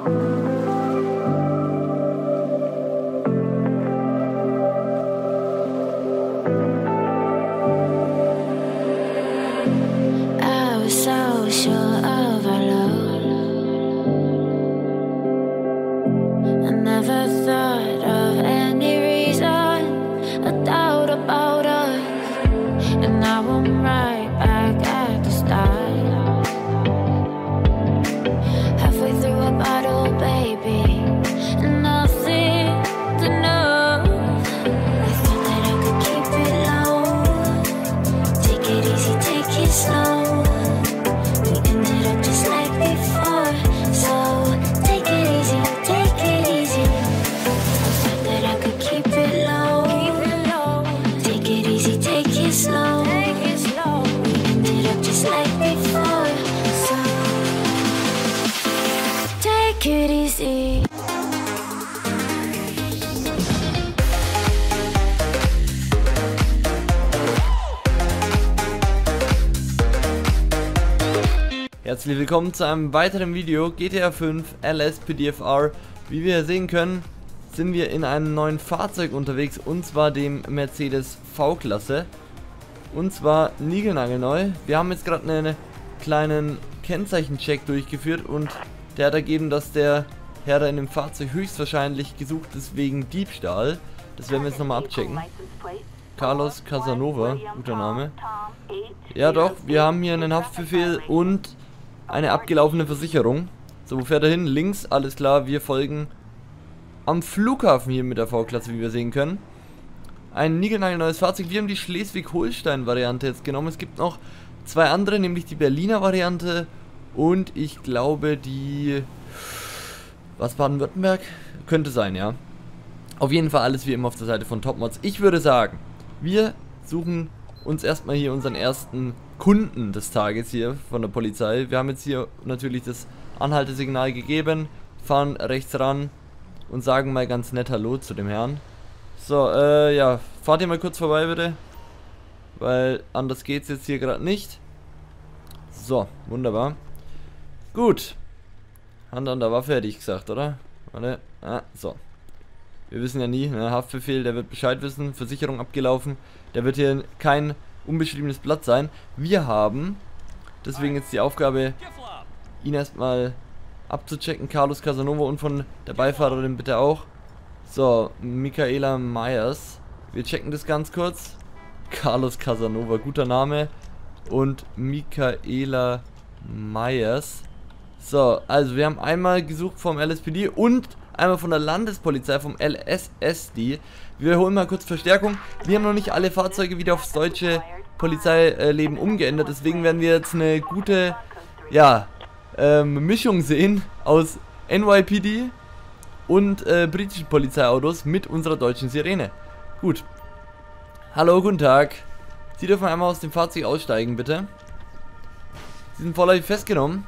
I was so sure of our love. I never thought of any reason, a doubt about us. And now I'm right back at the start. Halfway through a bottle, baby, and nothing to know. I thought that I could keep it low. Take it easy, take it slow. We ended up just like before. So take it easy, take it easy. I thought that I could keep it low. Take it easy, take it slow. We ended up just like before. So take it easy. Herzlich willkommen zu einem weiteren Video GTA 5 LSPDFR. Wie wir sehen können, sind wir in einem neuen Fahrzeug unterwegs, und zwar dem Mercedes V-Klasse. Und zwar niegelnagelneu. Wir haben jetzt gerade einen kleinen Kennzeichencheck durchgeführt und der hat ergeben, dass der Herr da in dem Fahrzeug höchstwahrscheinlich gesucht ist wegen Diebstahl. Das werden wir jetzt nochmal abchecken. Carlos Casanova, guter Name. Ja doch, wir haben hier einen Haftbefehl und eine abgelaufene Versicherung. So, wo fährt er hin? Links, alles klar, wir folgen am Flughafen hier mit der V-Klasse, wie wir sehen können. Ein niegelnagelneues Fahrzeug. Wir haben die Schleswig-Holstein-Variante jetzt genommen. Es gibt noch zwei andere, nämlich die Berliner Variante und ich glaube die... Was, Baden-Württemberg? Könnte sein, ja. Auf jeden Fall alles wie immer auf der Seite von Topmods. Ich würde sagen, wir suchen uns erstmal hier unseren ersten Kunden des Tages hier von der Polizei. Wir haben jetzt hier natürlich das Anhaltesignal gegeben, fahren rechts ran und sagen mal ganz nett Hallo zu dem Herrn. So, ja, fahrt ihr mal kurz vorbei bitte, weil anders geht's jetzt hier gerade nicht. So, wunderbar. Gut. Hand an der Waffe hätte ich gesagt, oder? Warte, so. Wir wissen ja nie, ne? Haftbefehl, der wird Bescheid wissen, Versicherung abgelaufen. Der wird hier kein unbeschriebenes Blatt sein. Wir haben deswegen jetzt die Aufgabe, ihn erstmal abzuchecken. Carlos Casanova und von der Beifahrerin bitte auch. So, Michaela Myers. Wir checken das ganz kurz. Carlos Casanova, guter Name. Und Michaela Myers. So, also wir haben einmal gesucht vom LSPD und einmal von der Landespolizei, vom LSSD. Wir holen mal kurz Verstärkung. Wir haben noch nicht alle Fahrzeuge wieder aufs deutsche Polizeileben umgeändert. Deswegen werden wir jetzt eine gute, ja, Mischung sehen aus NYPD und britischen Polizeiautos mit unserer deutschen Sirene. Gut. Hallo, guten Tag. Sie dürfen einmal aus dem Fahrzeug aussteigen, bitte. Sie sind vorläufig festgenommen.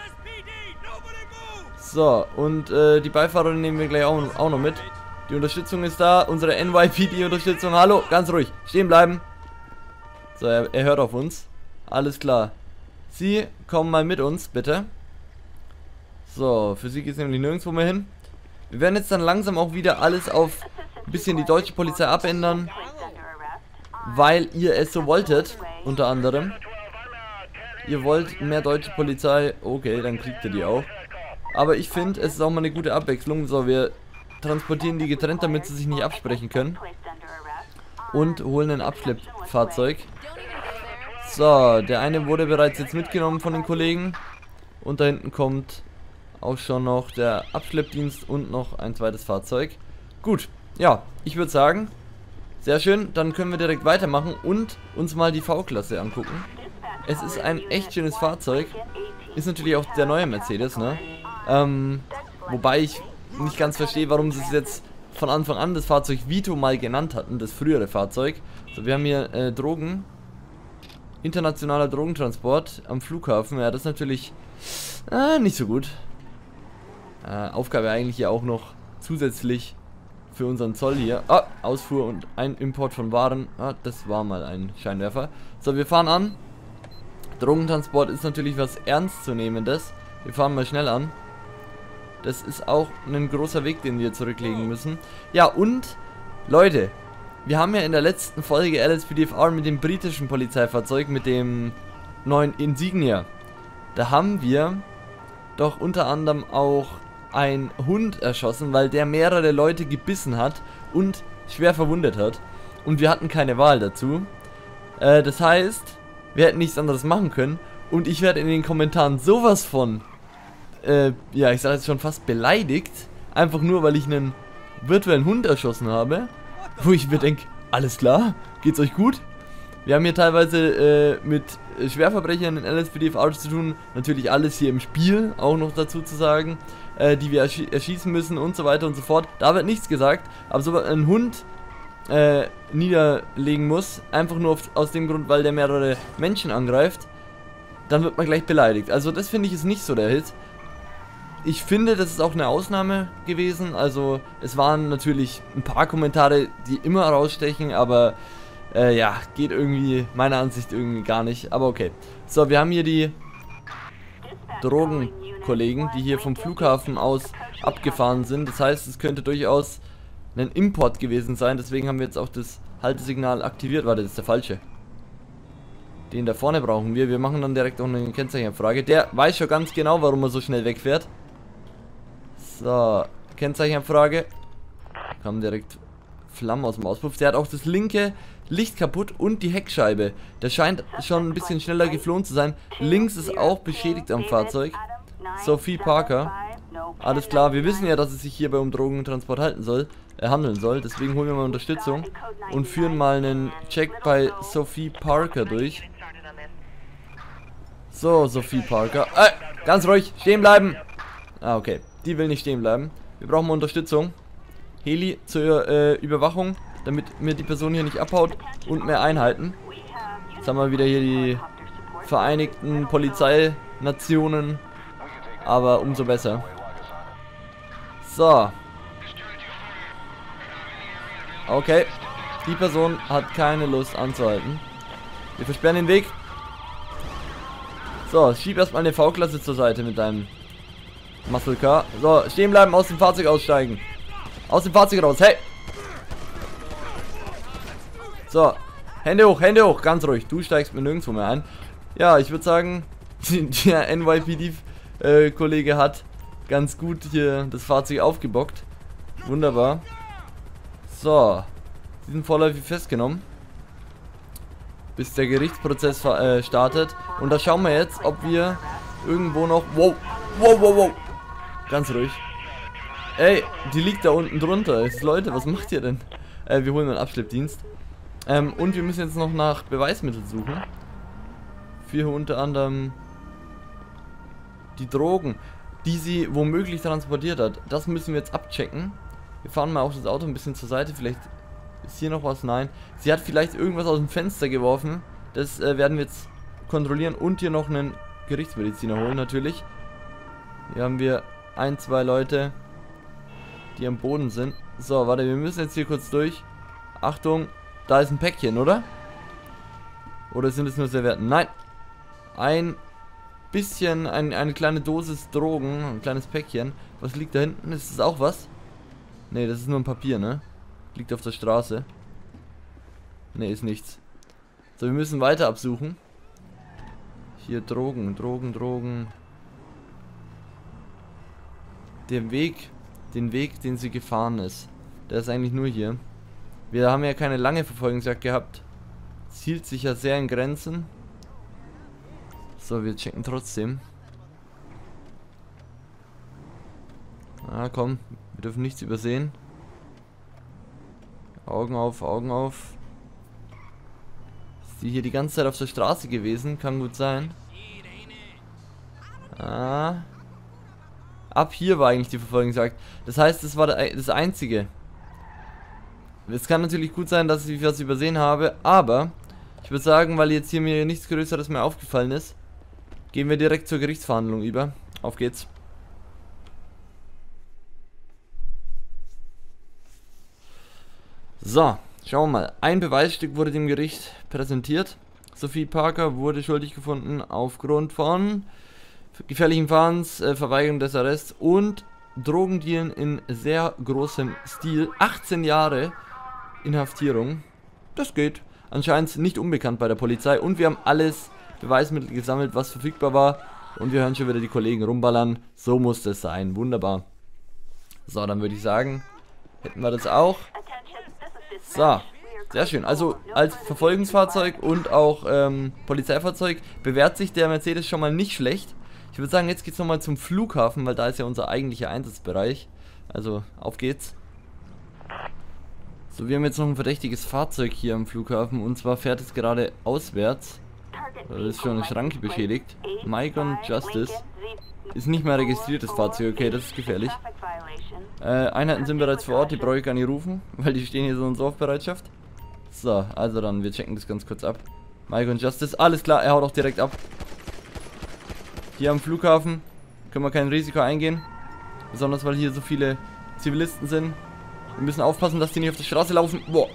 So, und die Beifahrerin nehmen wir gleich auch noch mit. Die Unterstützung ist da, unsere NYPD-Unterstützung. Hallo, ganz ruhig, stehen bleiben. So, er hört auf uns. Alles klar. Sie kommen mal mit uns, bitte. So, für Sie geht es nämlich nirgendwo mehr hin. Wir werden jetzt dann langsam auch wieder alles auf ein bisschen die deutsche Polizei abändern, weil ihr es so wolltet, unter anderem. Ihr wollt mehr deutsche Polizei, okay, dann kriegt ihr die auch. Aber ich finde, es ist auch mal eine gute Abwechslung. So, wir transportieren die getrennt, damit sie sich nicht absprechen können. Und holen ein Abschleppfahrzeug. So, der eine wurde bereits jetzt mitgenommen von den Kollegen. Und da hinten kommt auch schon noch der Abschleppdienst und noch ein zweites Fahrzeug. Gut, ja, ich würde sagen, sehr schön. Dann können wir direkt weitermachen und uns mal die V-Klasse angucken. Es ist ein echt schönes Fahrzeug. Ist natürlich auch der neue Mercedes, ne? Wobei ich nicht ganz verstehe, warum sie es jetzt von Anfang an das Fahrzeug Vito mal genannt hatten, das frühere Fahrzeug. So, wir haben hier Drogen. Internationaler Drogentransport am Flughafen. Ja, das ist natürlich nicht so gut. Aufgabe eigentlich ja auch noch zusätzlich für unseren Zoll hier. Ausfuhr und ein Import von Waren. Das war mal ein Scheinwerfer. So, wir fahren an. Drogentransport ist natürlich was Ernstzunehmendes. Wir fahren mal schnell an. Das ist auch ein großer Weg, den wir zurücklegen müssen. Ja, und, Leute, wir haben ja in der letzten Folge LSPDFR mit dem britischen Polizeifahrzeug, mit dem neuen Insignia, da haben wir doch unter anderem auch einen Hund erschossen, weil der mehrere Leute gebissen hat und schwer verwundet hat. Und wir hatten keine Wahl dazu. Das heißt, wir hätten nichts anderes machen können. Und ich werde in den Kommentaren sowas von, ja, ich sage jetzt schon fast beleidigt. Einfach nur, weil ich einen virtuellen Hund erschossen habe. Wo ich mir denke, alles klar, geht's euch gut? Wir haben hier teilweise mit Schwerverbrechern in LSPDFR zu tun. Natürlich alles hier im Spiel, auch noch dazu zu sagen. Die wir erschießen müssen und so weiter und so fort. Da wird nichts gesagt. Aber so ein Hund niederlegen muss, einfach nur aus dem Grund, weil der mehrere Menschen angreift, dann wird man gleich beleidigt. Also das finde ich ist nicht so der Hit. Ich finde, das ist auch eine Ausnahme gewesen. Also es waren natürlich ein paar Kommentare, die immer rausstechen, aber ja, geht irgendwie meiner Ansicht irgendwie gar nicht. Aber okay. So, wir haben hier die Drogenkollegen, die hier vom Flughafen aus abgefahren sind. Das heißt, es könnte durchaus ein Import gewesen sein. Deswegen haben wir jetzt auch das Haltesignal aktiviert. Warte, das ist der falsche. Den da vorne brauchen wir. Wir machen dann direkt auch eine Kennzeichenabfrage. Der weiß schon ganz genau, warum er so schnell wegfährt. So, Kennzeichenabfrage. Kam direkt Flammen aus dem Auspuff. Der hat auch das linke Licht kaputt und die Heckscheibe. Der scheint schon ein bisschen schneller geflohen zu sein. Links ist auch beschädigt am Fahrzeug. Sophie Parker. Alles klar, wir wissen ja, dass es sich hierbei um Drogentransport handeln soll. Deswegen holen wir mal Unterstützung und führen mal einen Check bei Sophie Parker durch. So, Sophie Parker. Ganz ruhig, stehen bleiben. Ah, okay. Die will nicht stehen bleiben. Wir brauchen mal Unterstützung. Heli zur Überwachung, damit mir die Person hier nicht abhaut und mehr Einheiten. Jetzt haben wir wieder hier die Vereinigten Polizeinationen. Aber umso besser. So. Okay. Die Person hat keine Lust anzuhalten. Wir versperren den Weg. So, schieb erstmal eine V-Klasse zur Seite mit deinem Muscle Car. So, stehen bleiben, aus dem Fahrzeug aussteigen. Aus dem Fahrzeug raus, hey! So, Hände hoch, ganz ruhig. Du steigst mir nirgendwo mehr ein. Ja, ich würde sagen, der NYPD-Kollege hat ganz gut hier das Fahrzeug aufgebockt. Wunderbar. So, sie sind vorläufig festgenommen, bis der Gerichtsprozess startet. Und da schauen wir jetzt, ob wir irgendwo noch... Wow. Ganz ruhig. Ey, die liegt da unten drunter. Leute, was macht ihr denn? Wir holen einen Abschleppdienst. Und wir müssen jetzt noch nach Beweismitteln suchen. Für unter anderem die Drogen, die sie womöglich transportiert hat. Das müssen wir jetzt abchecken. Wir fahren mal auch das Auto ein bisschen zur Seite. Vielleicht ist hier noch was. Nein. Sie hat vielleicht irgendwas aus dem Fenster geworfen. Das werden wir jetzt kontrollieren. Und hier noch einen Gerichtsmediziner holen natürlich. Hier haben wir 1, 2 Leute, die am Boden sind. So, warte, wir müssen jetzt hier kurz durch. Achtung, da ist ein Päckchen, oder? Oder sind es nur Servietten? Nein. Ein bisschen, eine kleine Dosis Drogen, ein kleines Päckchen. Was liegt da hinten? Ist das auch was? Ne, das ist nur ein Papier, ne? Liegt auf der Straße. Ne, ist nichts. So, wir müssen weiter absuchen. Hier Drogen. Den Weg, den sie gefahren ist, der ist eigentlich nur hier. Wir haben ja keine lange Verfolgungsjagd gehabt. Es hielt sich ja sehr in Grenzen. So, wir checken trotzdem. Ah, komm, wir dürfen nichts übersehen. Augen auf. Ist die hier die ganze Zeit auf der Straße gewesen? Kann gut sein. Ah. Ab hier war eigentlich die Verfolgungsjagd. Das heißt, das war das Einzige. Es kann natürlich gut sein, dass ich was übersehen habe, aber ich würde sagen, weil jetzt hier mir nichts Größeres mehr aufgefallen ist, gehen wir direkt zur Gerichtsverhandlung über. Auf geht's. So, schauen wir mal. Ein Beweisstück wurde dem Gericht präsentiert. Sophie Parker wurde schuldig gefunden aufgrund von gefährlichen Fahrens, Verweigerung des Arrests und Drogendealen in sehr großem Stil. 18 Jahre Inhaftierung. Das geht. Anscheinend nicht unbekannt bei der Polizei. Und wir haben alles Beweismittel gesammelt, was verfügbar war. Und wir hören schon wieder die Kollegen rumballern. So muss das sein. Wunderbar. So, dann würde ich sagen, hätten wir das auch. So, sehr schön. Also als Verfolgungsfahrzeug und auch Polizeifahrzeug bewährt sich der Mercedes schon mal nicht schlecht. Ich würde sagen, jetzt geht es nochmal zum Flughafen, weil da ist ja unser eigentlicher Einsatzbereich. Also, auf geht's. So, wir haben jetzt noch ein verdächtiges Fahrzeug hier am Flughafen. Und zwar fährt es gerade auswärts. Da ist schon eine Schranke beschädigt. Migon Justice. Ist nicht mehr registriertes Fahrzeug. Okay, das ist gefährlich. Einheiten sind bereits vor Ort. Die brauche ich gar nicht rufen, weil die stehen hier so in Saufbereitschaft. So, also dann, wir checken das ganz kurz ab. Migon Justice. Alles klar, er haut auch direkt ab. Hier am Flughafen können wir kein Risiko eingehen. Besonders weil hier so viele Zivilisten sind. Wir müssen aufpassen, dass die nicht auf der Straße laufen. Boah.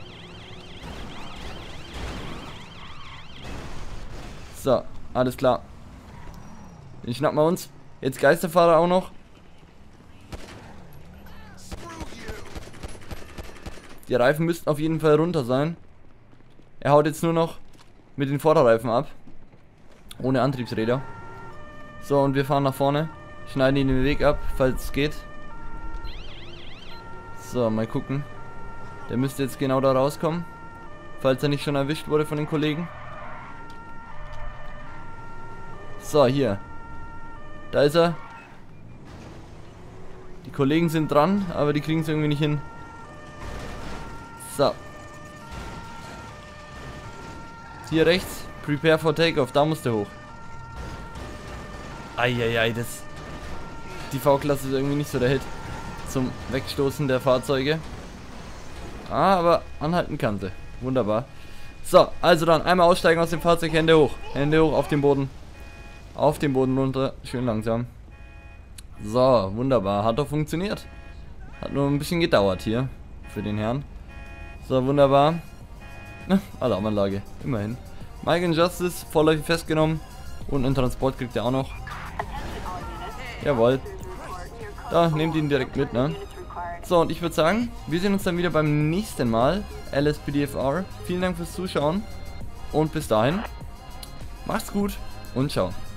So, alles klar. Den schnappen wir uns. Jetzt Geisterfahrer auch noch. Die Reifen müssten auf jeden Fall runter sein. Er haut jetzt nur noch mit den Vorderreifen ab. Ohne Antriebsräder. So, und wir fahren nach vorne. Schneiden ihn den Weg ab, falls es geht. So, mal gucken. Der müsste jetzt genau da rauskommen. Falls er nicht schon erwischt wurde von den Kollegen. So, hier. Da ist er. Die Kollegen sind dran, aber die kriegen es irgendwie nicht hin. So. Hier rechts. Prepare for Takeoff. Da muss der hoch. Eieiei, das... Die V-Klasse ist irgendwie nicht so der Hit zum Wegstoßen der Fahrzeuge. Ah, aber anhalten kann sie. Wunderbar. So, also dann einmal aussteigen aus dem Fahrzeug, Hände hoch. Hände hoch auf den Boden. Auf den Boden runter. Schön langsam. So, wunderbar. Hat doch funktioniert. Hat nur ein bisschen gedauert hier. Für den Herrn. So, wunderbar. Alarmanlage. Immerhin. Migon Justice vorläufig festgenommen. Und einen Transport kriegt er auch noch. Jawohl. Da, nehmt ihn direkt mit, ne? So, und ich würde sagen, wir sehen uns dann wieder beim nächsten Mal. LSPDFR. Vielen Dank fürs Zuschauen. Und bis dahin. Macht's gut und ciao.